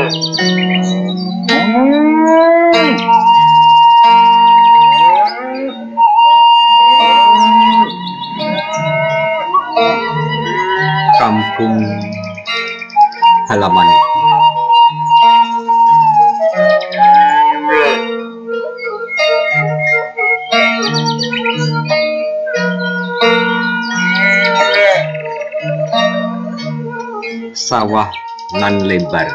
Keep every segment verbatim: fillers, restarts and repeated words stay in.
Kampung halaman. Sawah nan lebar,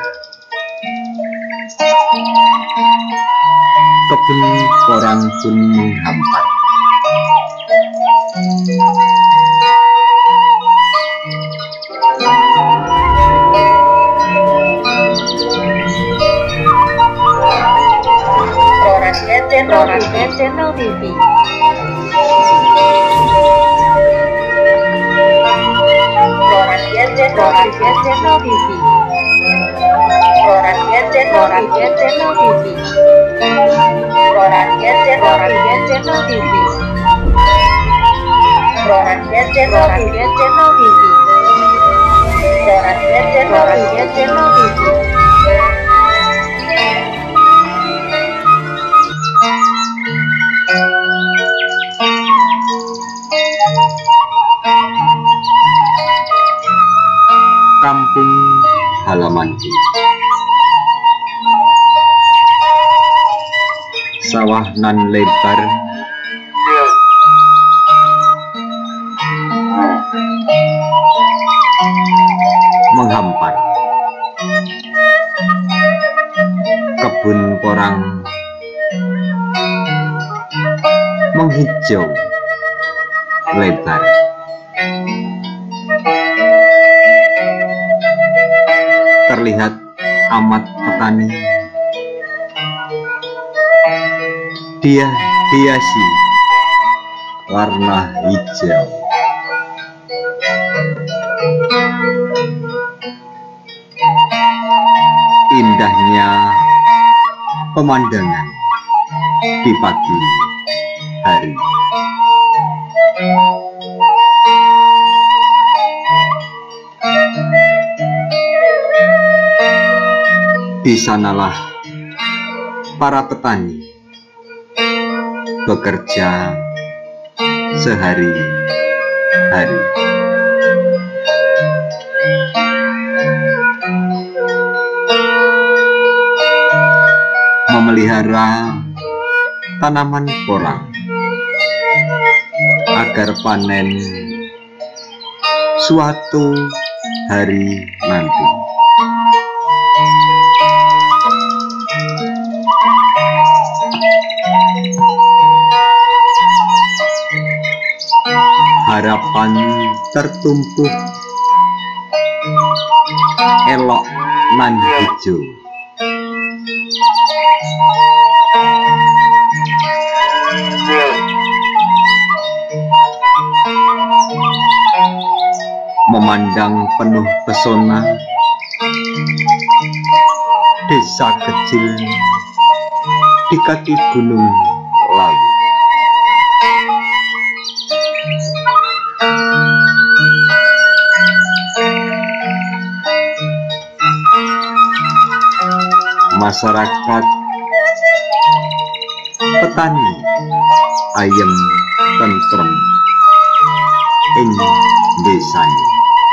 kebun porang pun menghampar. Channel T V. Channel T V. Channel T V. Channel T V. Channel T V. Kampung halamanku. Sawah nan lebar, menghampar. Kebun porang menghijau lebar. Terlihat amat petani, dia hiasi warna hijau. Indahnya pemandangan di pagi hari. Di sanalah para petani bekerja sehari-hari. Memelihara tanaman porang agar panen suatu hari nanti. Harapan tertumpuh elok nan hijau. Memandang penuh pesona desa kecil di kaki gunung Lawu. Masyarakat petani ayem tentrem ing desanya.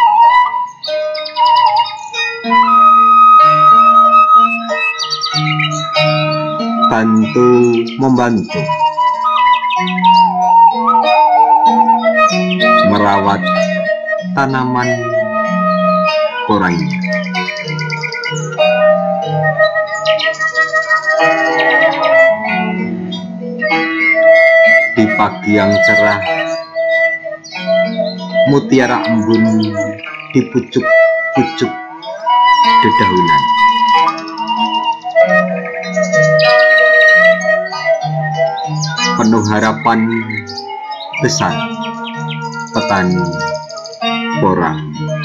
Bantu membantu merawat tanaman porangnya. Di pagi yang cerah, mutiara embun di pucuk-pucuk dedaunan. Penuh harapan besar petani porang.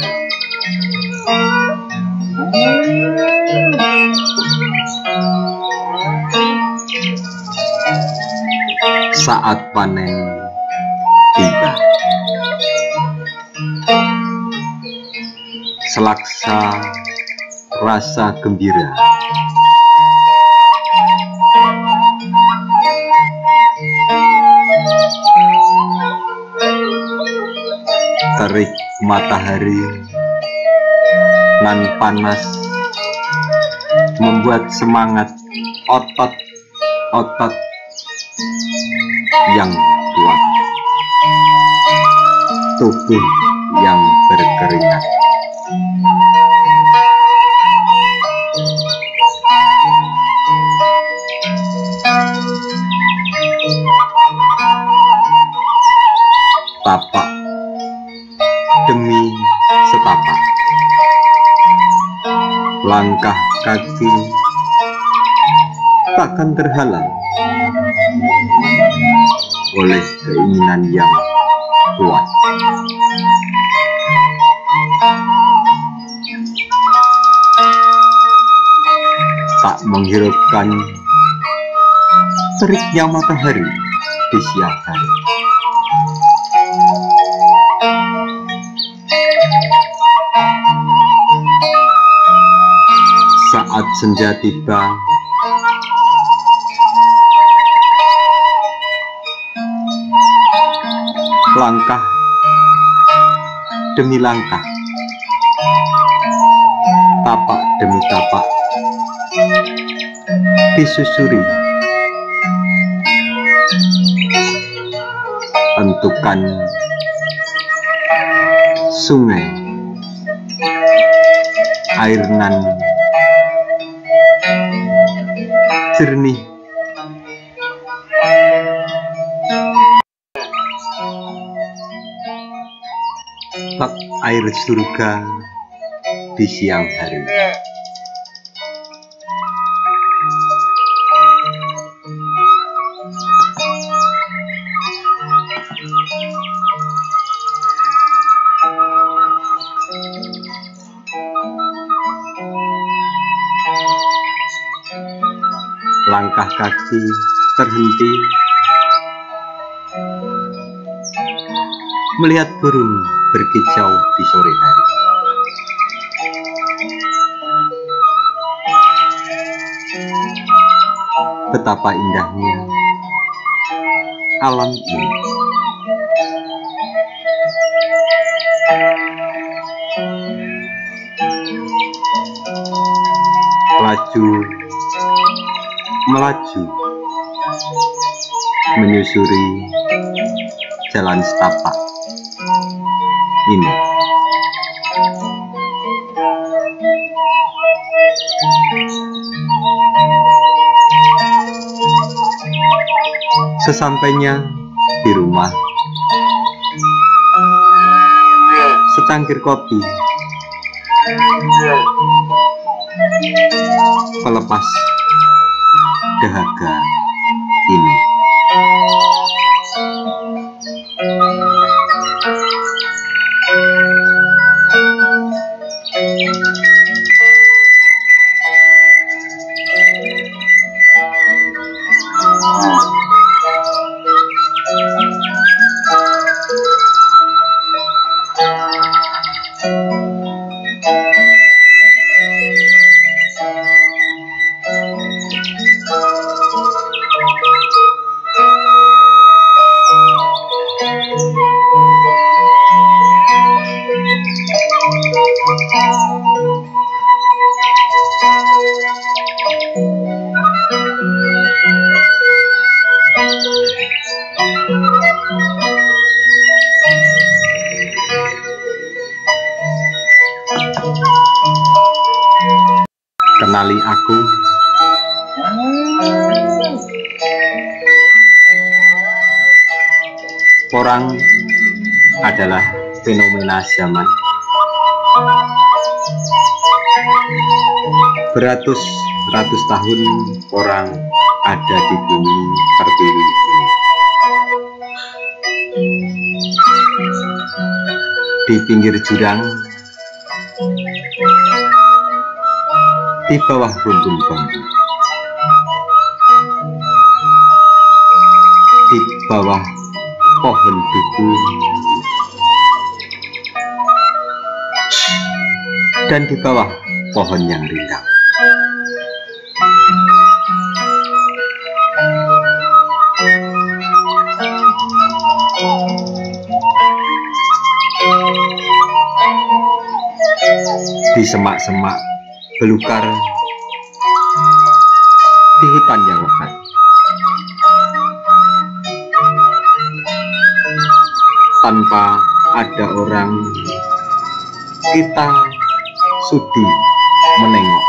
Saat panen tiba, selaksa rasa gembira. Terik matahari nan panas membuat semangat otot-otot yang kuat, tubuh yang berkeringat. Tapak demi setapak, langkah kaki takkan terhalang oleh keinginan yang kuat. Tak menghiraukan teriknya matahari di siang hari. Saat senja tiba, langkah demi langkah, tapak demi tapak disusuri, tentukan sungai, air nan jernih, tak air surga di siang hari. Langkah kaki terhenti melihat burung berkicau di sore hari. Betapa indahnya alam ini. Laju melaju menyusuri jalan setapak ini. Sesampainya di rumah, secangkir kopi pelepas dahaga ini. Kenali aku, orang adalah fenomena zaman. Beratus-ratus tahun orang ada di bumi pertiwi ini. Di pinggir jurang, di bawah rumpun bambu, di bawah pohon duku, dan di bawah pohon yang rindang. Di semak-semak belukar, di hutan yang lebat, tanpa ada orang, kita sudi menengok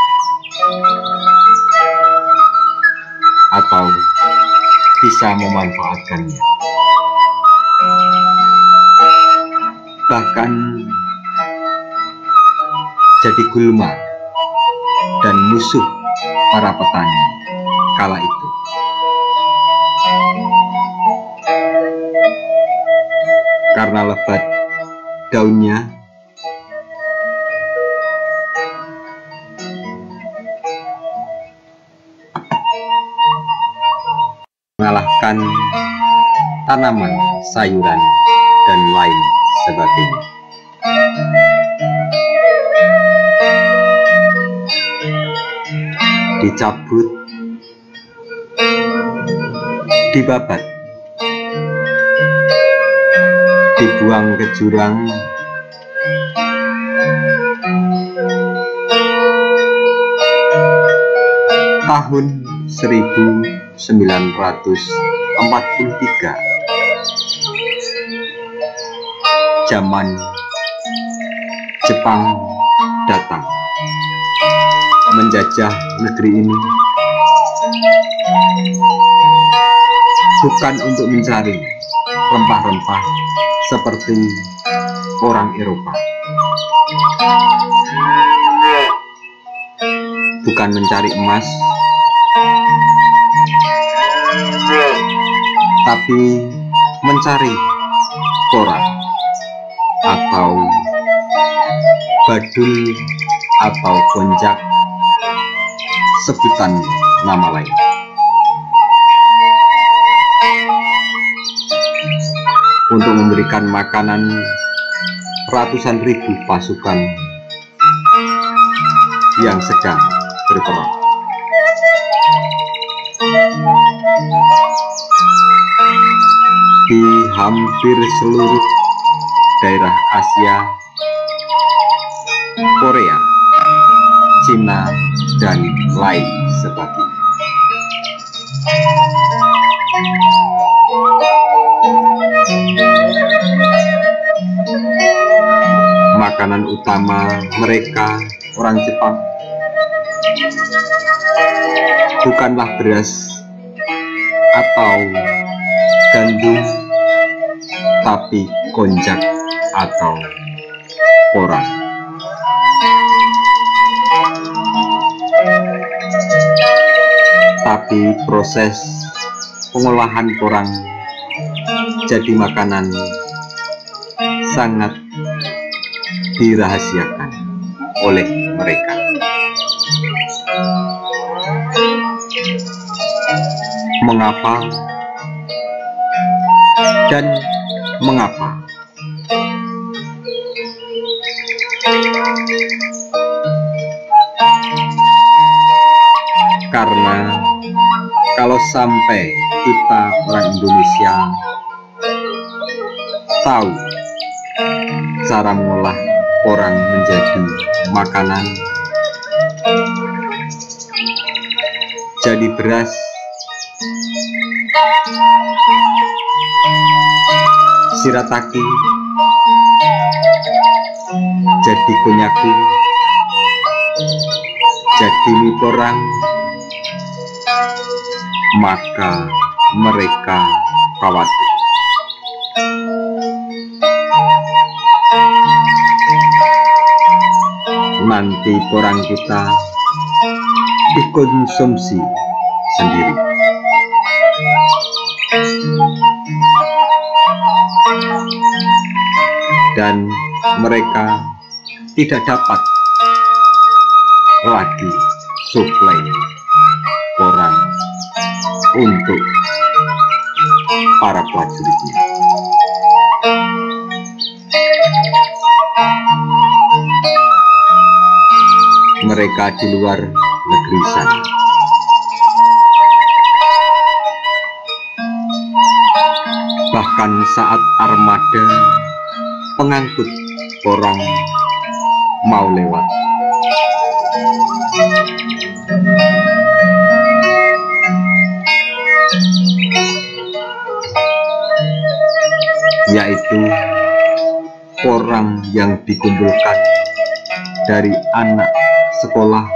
atau bisa memanfaatkannya. Bahkan jadi gulma dan musuh para petani kala itu. Karena lebat daunnya, mengalahkan tanaman, sayuran, dan lain sebagainya. Dicabut, dibabat, dibuang ke jurang, tahun seribu sembilan ratus empat puluh tiga, zaman Jepang datang menjajah negeri ini, bukan untuk mencari rempah-rempah seperti orang Eropa, bukan mencari emas, tapi mencari koran atau badul atau konjak, sebutan nama lain. Untuk memberikan makanan ratusan ribu pasukan yang sedang berperang. Di hampir seluruh daerah Asia, Korea, Cina, dan lain sebagainya. Makanan utama mereka, orang Jepang, bukanlah beras atau gandum, tapi konjak atau porang. Tapi proses pengolahan porang jadi makanan sangat dirahasiakan oleh mereka. Mengapa dan mengapa? Karena kalau sampai kita orang Indonesia tahu cara mengolah porang menjadi makanan, jadi beras, shirataki, jadi konyaku, jadi mie porang, maka mereka khawatir. Nanti porang kita dikonsumsi sendiri. Dan mereka tidak dapat lagi suplai porang untuk para prajuritnya. mereka di luar negeri sana. Bahkan saat armada pengangkut orang mau lewat, yaitu orang yang dikumpulkan dari anak sekolah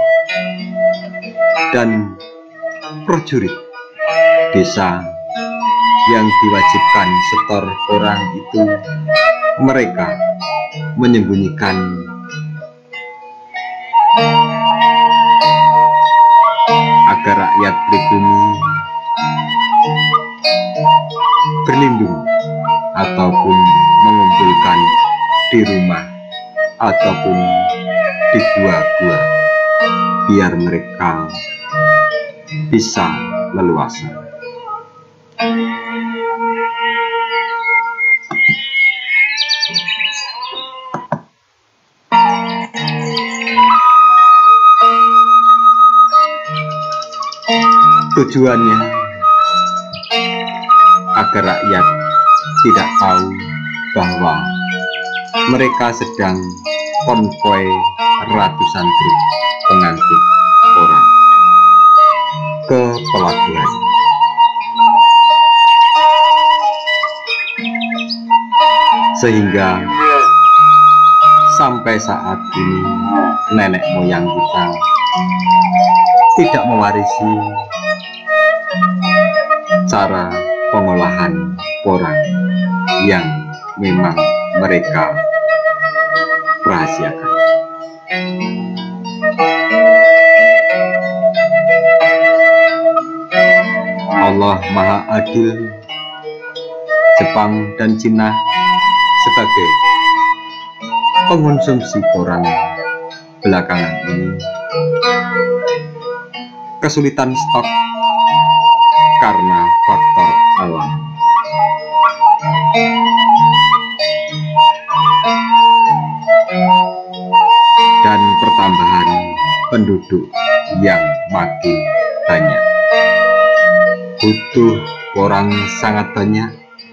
dan prajurit desa yang diwajibkan setor orang itu, mereka menyembunyikan agar rakyat pribumi berlindung ataupun mengumpulkan di rumah ataupun di gua-gua biar mereka bisa leluasa. Tujuannya agar rakyat tidak tahu bahwa mereka sedang konvoi ratusan truk pengangkut orang ke pelabuhan. Sehingga sampai saat ini nenek moyang kita tidak mewarisi cara pengolahan porang yang memang mereka rahasiakan. Allah Maha Adil. Jepang dan Cina sebagai pengonsumsi porang belakangan ini kesulitan stok karena faktor alam. Dan pertambahan penduduk yang makin banyak. Butuh porang sangat banyak.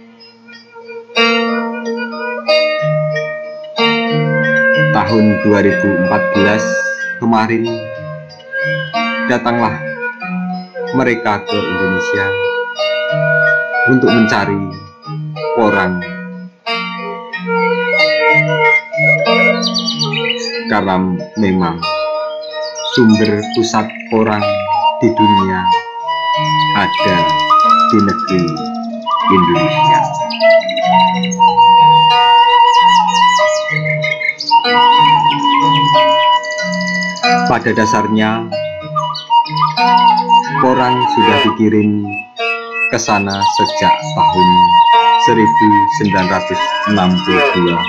Tahun dua ribu empat belas kemarin datanglah mereka ke Indonesia untuk mencari porang, karena memang sumber pusat porang di dunia ada di negeri Indonesia. Pada dasarnya porang sudah dikirim ke sana sejak tahun seribu sembilan ratus enam puluh dua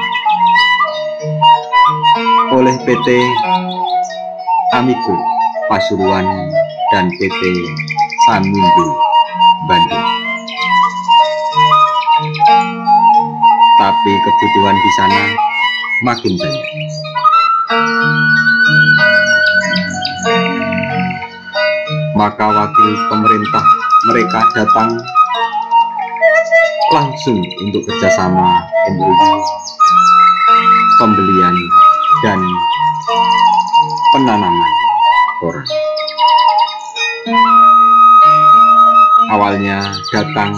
oleh P T Amico Pasuruan dan P T Samindo Bandung. Tapi kebutuhan di sana makin banyak. Maka wakil pemerintah mereka datang langsung untuk kerjasama M O U pembelian dan penanaman porang. Awalnya datang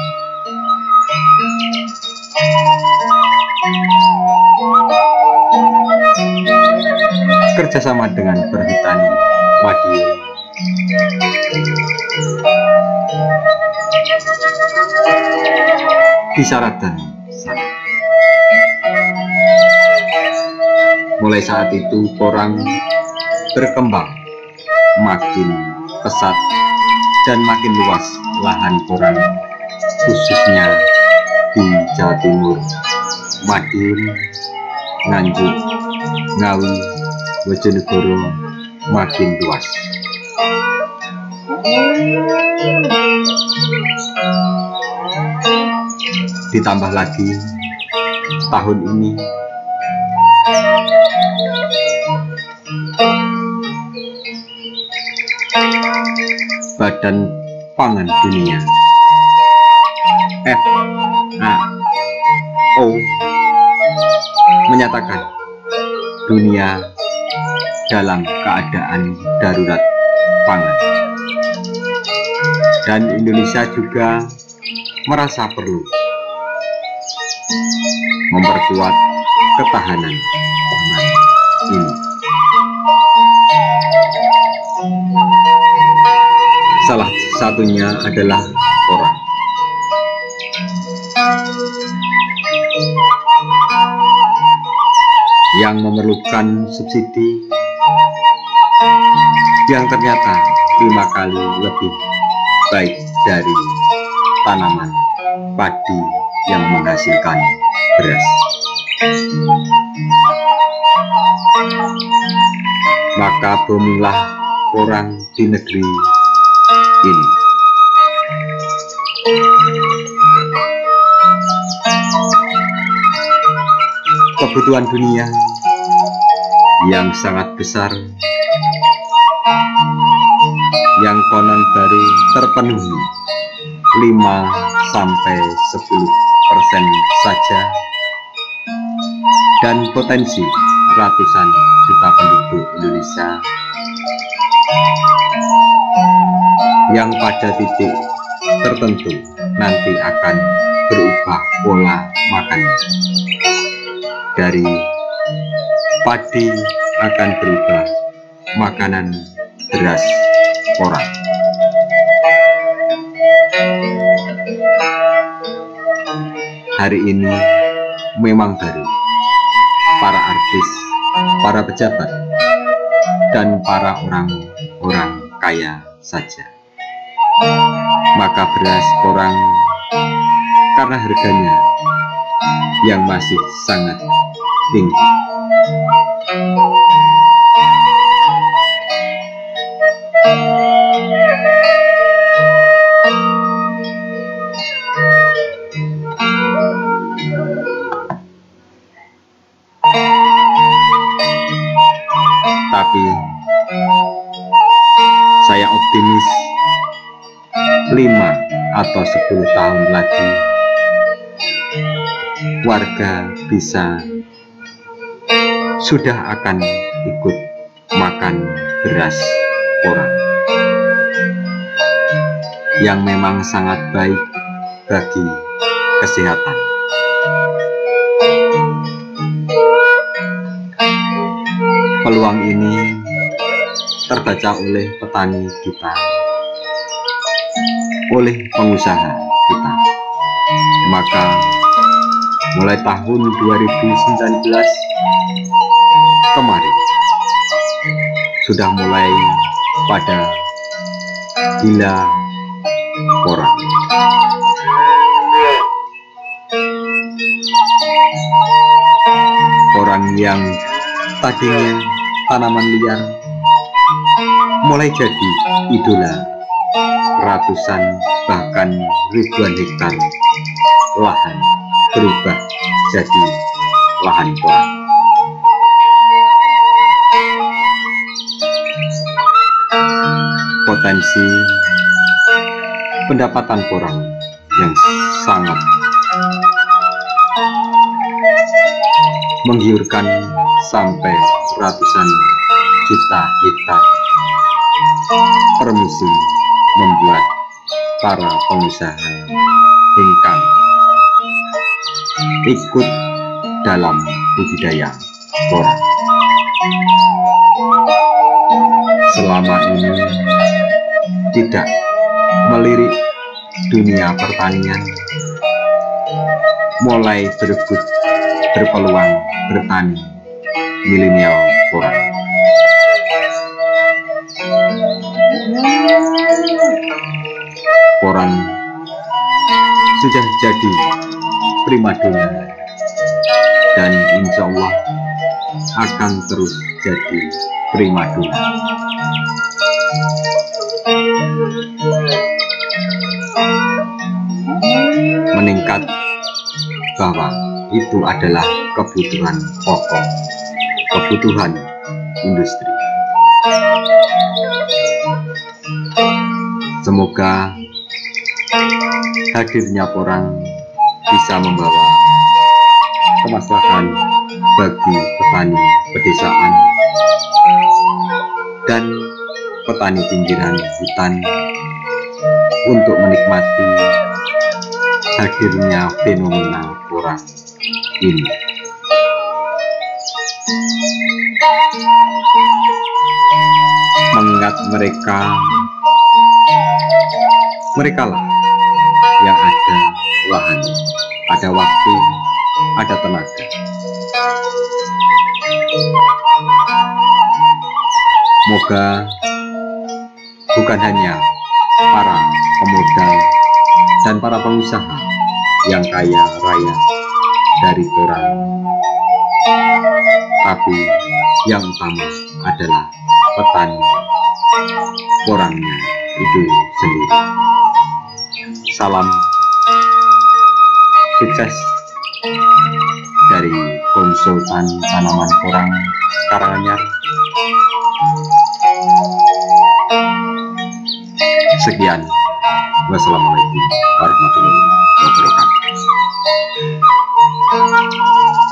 kerjasama dengan Perhutani Madiun. Disyaratkan sana. Mulai saat itu porang berkembang makin pesat dan makin luas lahan porang, khususnya di Jawa Timur, Madiun, Nganjuk, Ngawi, Bojonegoro makin luas. Ditambah lagi tahun ini Badan Pangan Dunia F A O menyatakan dunia dalam keadaan darurat pangan, dan Indonesia juga merasa perlu memperkuat ketahanan pangan ini. Salah satunya adalah orang. Yang memerlukan subsidi yang ternyata lima kali lebih baik dari tanaman padi yang menghasilkan beras. Maka boominglah orang di negeri ini. Kebutuhan dunia yang sangat besar, yang konon baru terpenuhi lima sampai sepuluh persen saja, dan potensi ratusan juta penduduk Indonesia yang pada titik tertentu nanti akan berubah pola makan. Dari padi akan berubah makanan beras orang. Hari ini memang baru. Para artis, para pejabat, dan para orang-orang kaya saja. Maka beras orang karena harganya yang masih sangat tinggi. Tapi saya optimis lima atau sepuluh tahun lagi warga bisa sudah akan ikut makan beras orang yang memang sangat baik bagi kesehatan. Peluang ini terbaca oleh petani kita, oleh pengusaha kita. Maka mulai tahun dua ribu sembilan belas kemarin sudah mulai pada gila orang. Orang yang tadinya tanaman liar mulai jadi idola ratusan bahkan ribuan hektar lahan berubah jadi lahan porang. Potensi pendapatan porang yang sangat menggiurkan sampai ratusan juta hektar per musim membuat para pengusaha hengkang ikut dalam budidaya porang. Selama ini tidak melirik dunia pertanian, mulai berebut berpeluang bertani milenial porang. Porang sudah jadi primadona dan insya Allah akan terus jadi primadona. Meningkat bahwa itu adalah kebutuhan pokok, kebutuhan industri. Semoga hadirnya porang bisa membawa kemaslahan bagi petani pedesaan dan petani pinggiran hutan untuk menikmati hadirnya fenomena porang ini. Mengingat mereka mereka lah yang ada lahan, ada waktu, ada tenaga. Moga bukan hanya para pemodal dan para pengusaha yang kaya raya dari porang, tapi yang utama adalah petani porangnya itu sendiri. Salam sukses dari konsultan tanaman porang Karanganyar. Sekian, wassalamualaikum warahmatullahi wabarakatuh.